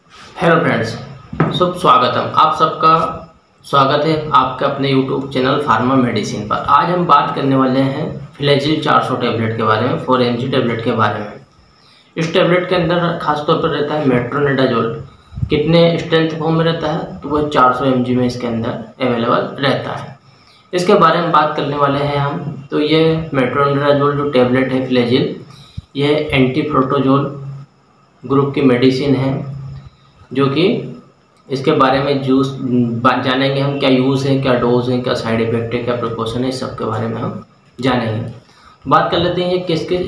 Hello friends, शुभ स्वागतम। आप सबका स्वागत है आपके अपने यूट्यूब चैनल फार्मा मेडिसिन पर। आज हम बात करने वाले हैं फ्लैजिल 400 टैबलेट के बारे में, 4 mg टैबलेट के बारे में। इस टैबलेट के अंदर खास तौर पर रहता है मेट्रोनिडाजोल। कितने स्ट्रेंथ फॉर्म में रहता है तो वह 400 mg में इसके अंदर अवेलेबल रहता है। इसके बारे में बात करने वाले हैं हम। तो ये मेट्रोनिडाजोल जो टैबलेट है फ्लैजिल, यह एंटीप्रोटोजोल ग्रुप की मेडिसिन है, जो कि इसके बारे में जानेंगे हम। क्या यूज़ है, क्या डोज है, क्या साइड इफेक्ट है, क्या प्रिकॉशन है, इस सब के बारे में हम जानेंगे। बात कर लेते हैं ये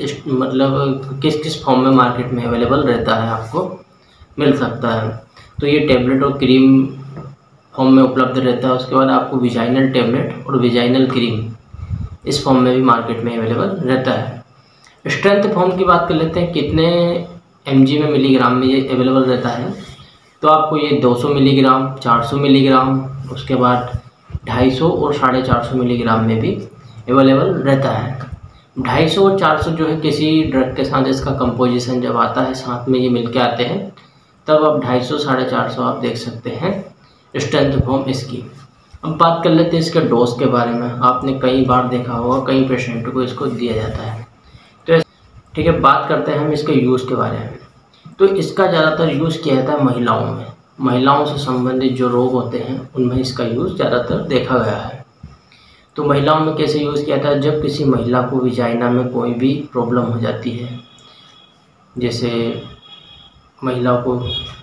किस किस फॉर्म में मार्केट में अवेलेबल रहता है, आपको मिल सकता है। तो ये टैबलेट और क्रीम फॉर्म में उपलब्ध रहता है। उसके बाद आपको विजाइनल टैबलेट और विजाइनल क्रीम इस फॉर्म में भी मार्केट में अवेलेबल रहता है। स्ट्रेंथ फॉर्म की बात कर लेते हैं, कितने mg में मिलीग्राम में ये अवेलेबल रहता है। तो आपको ये 200 मिलीग्राम, 400 मिलीग्राम, उसके बाद 250 और 450 मिलीग्राम में भी अवेलेबल रहता है। 250 और 400 जो है किसी ड्रग के साथ इसका कंपोजिशन जब आता है, साथ में ये मिलके आते हैं, तब आप 250 450 आप देख सकते हैं स्ट्रेंथ फॉर्म इसकी। अब बात कर लेते हैं इसके डोज के बारे में। आपने कई बार देखा होगा, कई पेशेंट को इसको दिया जाता है। तो ठीक है, बात करते हैं हम इसके यूज़ के बारे में। तो इसका ज़्यादातर यूज़ किया जाता है महिलाओं में। महिलाओं से संबंधित जो रोग होते हैं उनमें इसका यूज़ ज़्यादातर देखा गया है। तो महिलाओं में कैसे यूज़ किया जाता है, जब किसी महिला को विजाइना में कोई भी प्रॉब्लम हो जाती है, जैसे महिला को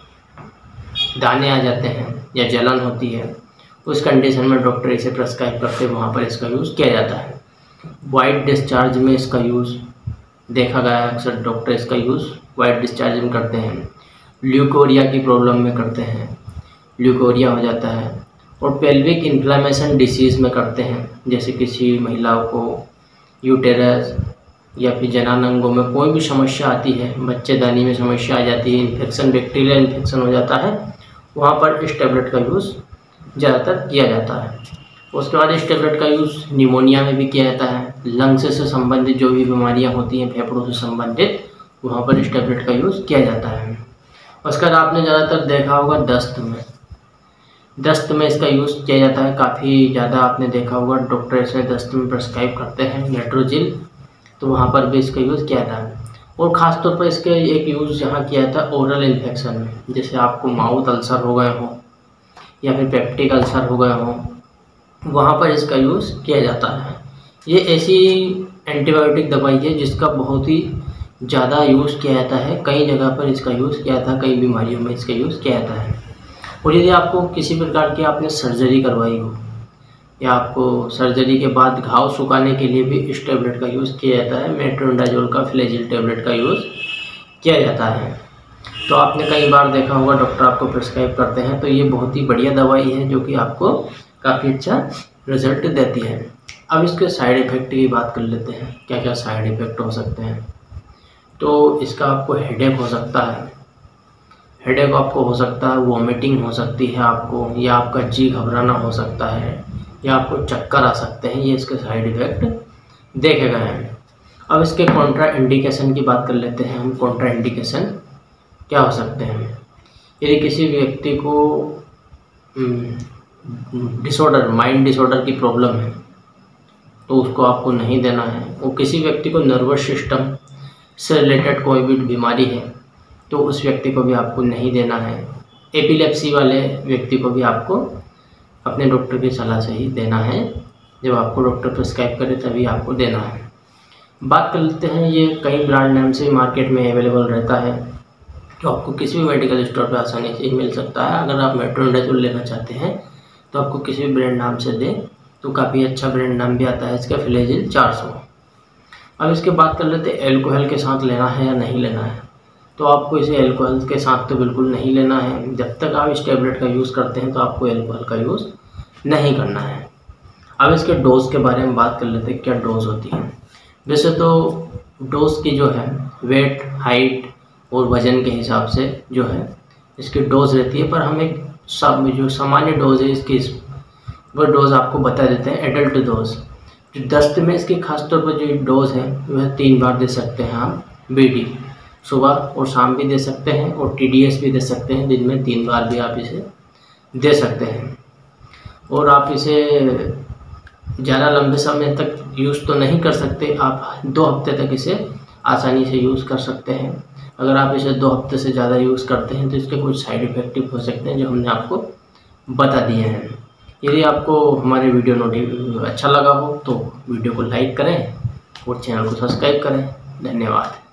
दाने आ जाते हैं या जलन होती है, उस कंडीशन में डॉक्टर इसे प्रेस्क्राइब करते हैं, वहाँ पर इसका यूज़ किया जाता है। वाइट डिस्चार्ज में इसका यूज़ देखा गया है, अक्सर डॉक्टर इसका यूज़ वाइट डिस्चार्ज में करते हैं। ल्यूकोरिया की प्रॉब्लम में करते हैं, ल्यूकोरिया हो जाता है। और पेल्विक इन्फ्लेमेशन डिसीज़ में करते हैं, जैसे किसी महिला को यूटेरस या फिर जनानंगों में कोई भी समस्या आती है, बच्चेदानी में समस्या आ जाती है, इन्फेक्शन, बैक्टीरियल इन्फेक्शन हो जाता है, वहाँ पर इस टैबलेट का यूज़ ज़्यादातर किया जाता है। उसके बाद इस टैबलेट का यूज़ निमोनिया में भी किया जाता है। लंग्स से संबंधित जो भी बीमारियां होती हैं, फेफड़ों से संबंधित, वहाँ पर इस टैबलेट का यूज़ किया जाता है। उसके बाद आपने ज़्यादातर देखा होगा दस्त में इसका यूज़ किया जाता है। काफ़ी ज़्यादा आपने देखा होगा, डॉक्टर इसे दस्त में प्रेस्क्राइब करते हैं मेट्रोजिल, तो वहाँ पर भी इसका यूज़ किया जाता है। और ख़ास तौर पर इसके एक यूज़ यहाँ किया जाता है ओरल इन्फेक्शन में, जैसे आपको माउथ अल्सर हो गए हो या फिर पेप्टिक अल्सर हो गए हो, वहाँ पर इसका यूज़ किया जाता है। ये ऐसी एंटीबायोटिक दवाई है जिसका बहुत ही ज़्यादा यूज़ किया जाता है। कई जगह पर इसका यूज़ किया जाता है, कई बीमारियों में इसका यूज़ किया जाता है। और यदि आपको किसी प्रकार की आपने सर्जरी करवाई हो या आपको सर्जरी के बाद घाव सुखाने के लिए भी इस टैबलेट का यूज़ किया जाता है। मेट्रोनिडाजोल का फ्लैजिल टैबलेट का यूज़ किया जाता है। तो आपने कई बार देखा होगा, डॉक्टर आपको प्रिस्क्राइब करते हैं। तो ये बहुत ही बढ़िया दवाई है जो कि आपको काफ़ी अच्छा रिजल्ट देती है। अब इसके साइड इफ़ेक्ट की बात कर लेते हैं, क्या क्या साइड इफ़ेक्ट हो सकते हैं। तो इसका आपको हेडेक हो सकता है, हेडेक आपको हो सकता है, वॉमिटिंग हो सकती है आपको, या आपका जी घबराना हो सकता है, या आपको चक्कर आ सकते हैं। ये इसके साइड इफ़ेक्ट देखे गए हैं। अब इसके कॉन्ट्रा इंडिकेशन की बात कर लेते हैं हम। कॉन्ट्रा इंडिकेशन क्या हो सकते हैं, यदि किसी व्यक्ति को माइंड डिसऑर्डर की प्रॉब्लम है तो उसको आपको नहीं देना है। और किसी व्यक्ति को नर्वस सिस्टम से रिलेटेड कोई भी बीमारी है तो उस व्यक्ति को भी आपको नहीं देना है। एपिलेप्सी वाले व्यक्ति को भी आपको अपने डॉक्टर की सलाह से ही देना है, जब आपको डॉक्टर प्रिस्क्राइब करे तभी आपको देना है। बात कर लेते हैं, ये कई ब्रांड नेम से मार्केट में अवेलेबल रहता है, जो आपको किसी भी मेडिकल स्टोर पर आसानी से मिल सकता है। अगर आप मेट्रोनिडाजोल लेना चाहते हैं तो आपको किसी भी ब्रांड नाम से दें तो काफ़ी अच्छा ब्रांड नाम भी आता है इसका, फ्लैजिल 400। अब इसके बात कर लेते हैं एल्कोहल के साथ लेना है या नहीं लेना है। तो आपको इसे एल्कोहल के साथ तो बिल्कुल नहीं लेना है। जब तक आप इस टैबलेट का यूज़ करते हैं तो आपको एल्कोहल का यूज़ नहीं करना है। अब इसके डोज के बारे में बात कर लेते हैं, क्या डोज होती है। वैसे तो डोज की जो है वेट, हाइट और वज़न के हिसाब से जो है इसकी डोज रहती है, पर हम एक जो सामान्य डोज है इसकी, वो डोज आपको बता देते हैं। एडल्ट डोज जो दस्त में इसकी खास तौर पर जो डोज है वह 3 बार दे सकते हैं आप बीडी। सुबह और शाम भी दे सकते हैं और TDS भी दे सकते हैं, दिन में 3 बार भी आप इसे दे सकते हैं। और आप इसे ज़्यादा लंबे समय तक यूज़ तो नहीं कर सकते, आप 2 हफ्ते तक इसे आसानी से यूज़ कर सकते हैं। अगर आप इसे 2 हफ्ते से ज़्यादा यूज़ करते हैं तो इसके कुछ साइड इफ़ेक्टिव हो सकते हैं जो हमने आपको बता दिए हैं। यदि आपको हमारे वीडियो अच्छा लगा हो तो वीडियो को लाइक करें और चैनल को सब्सक्राइब करें। धन्यवाद।